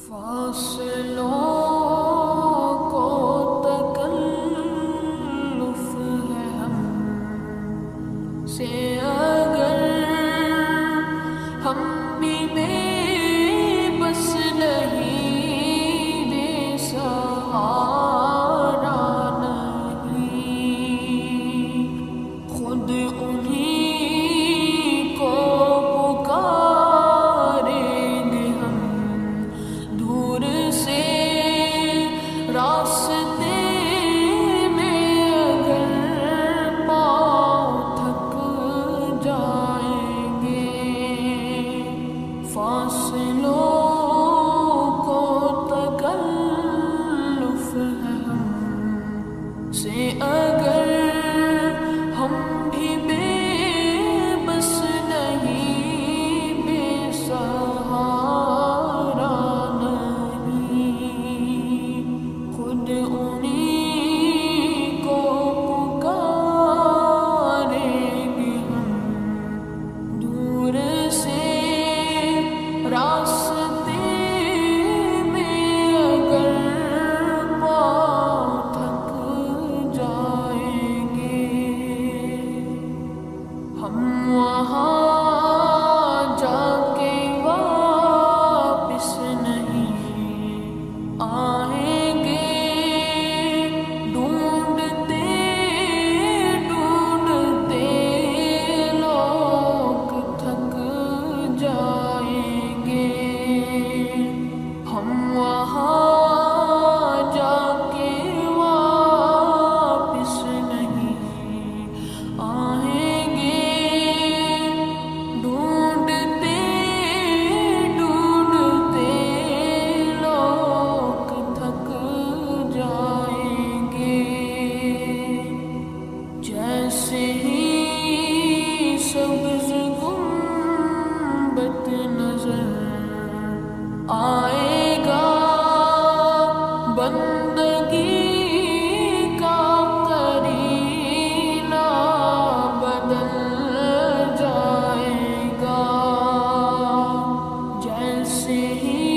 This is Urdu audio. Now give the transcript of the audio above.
فاصلوں کو تکلف ہے ہم سے، اگر ہم بھی بے بس نہیں، بے سہارا نہیں، خود انہیں کو پکاریں گے ہم دور سے راستے میں، اگر پاؤں تھک جائیں گے۔ فاصلوں کو تکلف ہے ہم سے، اگر ہم بھی بے بس نہیں، بے سہارا نہیں، خود انہیں کو پکاریں گے ہم دور سے راستے میں، اگر پاؤں تھک جائیں گے۔ ہم وہاں جا کے واپس نہیں آئیں گے، ڈھونڈتے ڈھونڈتے لوگ تھک جائیں گے۔ ہم وہاں جا کے واپس نہیں آئیں گے، ڈھونڈتے ڈھونڈتے لوگ تھک جائیں گے۔ جیسے ہی سبز گنبد نظر آئے گا، بندگی کا قرینہ بدل جائے گا۔ جیسے ہی